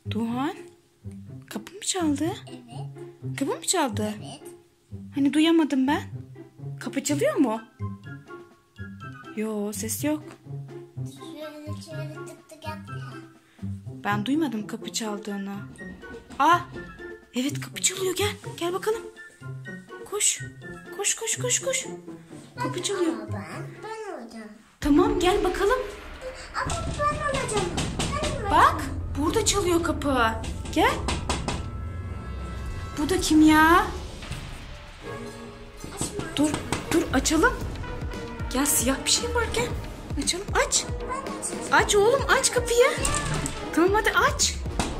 Doğan, kapı mı çaldı? Evet. Kapı mı çaldı? Evet. Hani duyamadım ben. Kapı çalıyor mu? Yo, ses yok. Şöyle tık tık yaptı ya. Ben duymadım kapı çaldığını. Aa, evet kapı çalıyor, gel. Gel bakalım. Koş. Koş koş koş koş. Kapı çalıyor. Ama ben olacağım. Tamam, gel bakalım. Ama ben olacağım. Bak, burada çalıyor kapı. Gel. Bu da kim ya? Dur, dur açalım. Gel, siyah bir şey var, gel. Açalım, aç. Aç oğlum, aç kapıyı. Tamam, hadi aç.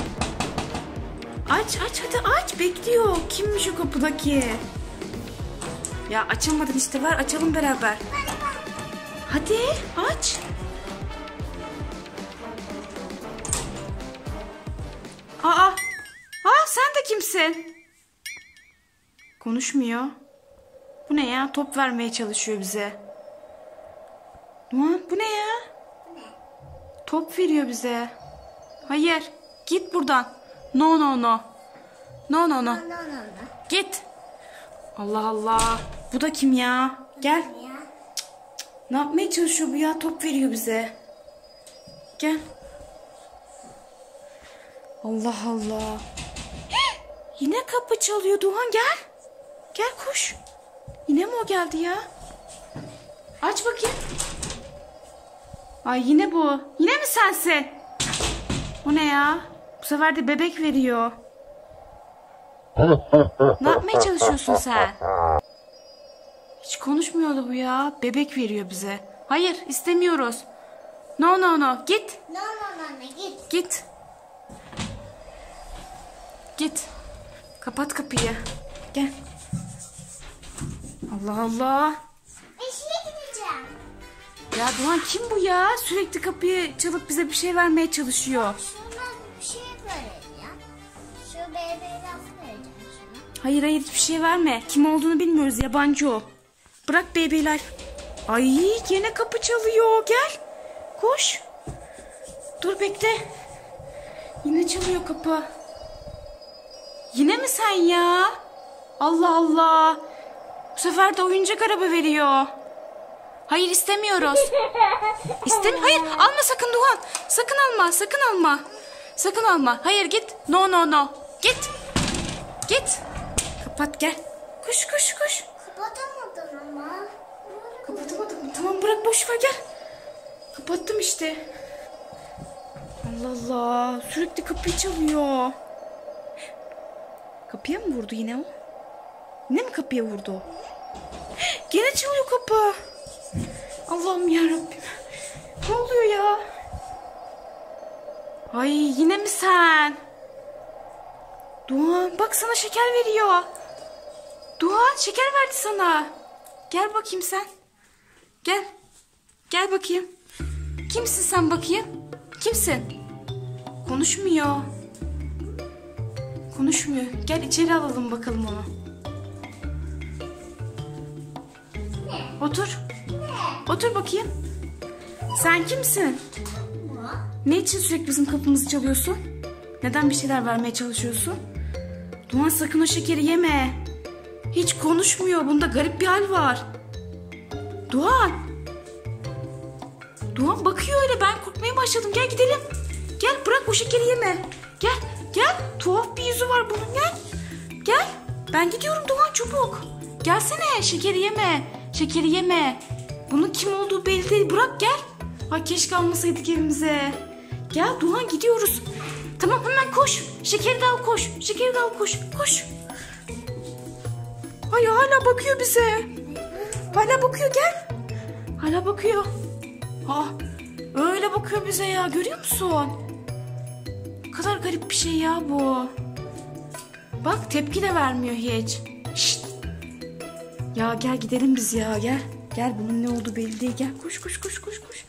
Aç, aç, hadi aç. Bekliyor. Kimmiş o kapıdaki? Ya açamadın işte, ver açalım beraber. Hadi aç. Aa, sen de kimsin? Konuşmuyor. Bu ne ya? Top vermeye çalışıyor bize. Doğan, bu ne ya? Top veriyor bize. Hayır, git buradan. No no no. No no no. No. Git. Allah Allah. Bu da kim ya? Gel. Ya. Ne yapmaya çalışıyor bu ya? Top veriyor bize. Gel. Allah Allah. Yine kapı çalıyor Doğan, gel. Gel koş. Yine mi o geldi ya? Aç bakayım. Ay yine bu. Yine mi sensin? O ne ya? Bu sefer de bebek veriyor. Ne yapmaya çalışıyorsun sen? Hiç konuşmuyordu bu ya. Bebek veriyor bize. Hayır, istemiyoruz. No no no. Git. No git. Git. Git. Kapat kapıyı. Gel. Allah Allah. Bir şeye gideceğim. Ya Doğan, kim bu ya? Sürekli kapıyı çalıp bize bir şey vermeye çalışıyor. Şuna bir şey vereceğim. Şu bebeğe laf vereceğim şuna. Hayır hiçbir şey verme. Kim olduğunu bilmiyoruz, yabancı o. Bırak baby life. Ay yine kapı çalıyor, gel. Koş. Dur bekle. Yine çalıyor kapı. Yine mi sen ya? Allah Allah. Bu sefer de oyuncak araba veriyor. Hayır istemiyoruz. Hayır alma sakın Doğan. Sakın alma, sakın alma. Sakın alma. Hayır git. No no no. Git. Git. Kapat gel. Koş koş koş. Kapatamadın ama. Kapatamadım mı? Tamam bırak, boş ver, gel. Kapattım işte. Allah Allah. Sürekli kapıyı çalıyor. Kapıya mı vurdu yine o? Yine mi kapıya vurdu o? Gene çalıyor kapı. Allah'ım yarabbim. Ne oluyor ya? Ay yine mi sen? Doğan bak, sana şeker veriyor. Doğan şeker verdi sana. Gel bakayım sen. Gel. Gel bakayım. Kimsin sen bakayım? Kimsin? Konuşmuyor. Konuşmuyor. Gel içeri alalım bakalım onu. Otur. Otur bakayım. Sen kimsin? Ne için sürekli bizim kapımızı çalıyorsun? Neden bir şeyler vermeye çalışıyorsun? Doğan sakın o şekeri yeme. Hiç konuşmuyor. Bunda garip bir hal var. Doğan. Doğan bakıyor öyle. Ben korkmaya başladım. Gel gidelim. Gel, bırak o şekeri yeme. Gel. Gel. Tuhaf bir yüzü var bunun. Gel. Gel. Ben gidiyorum Doğan, çabuk. Gelsene. Şekeri yeme. Şekeri yeme. Bunun kim olduğu belli değil. Bırak gel. Ay keşke almasaydık evimize. Gel Doğan, gidiyoruz. Tamam hemen koş. Şekeri de al koş. Şekeri de al koş. Koş. Ay hala bakıyor bize. Hala bakıyor, gel. Hala bakıyor. Öyle bakıyor bize ya, görüyor musun? Ne kadar garip bir şey ya bu. Bak tepki de vermiyor hiç. Şşt. Ya gel gidelim biz ya, gel. Gel, bunun ne olduğu belli değil. Gel koş koş koş koş koş.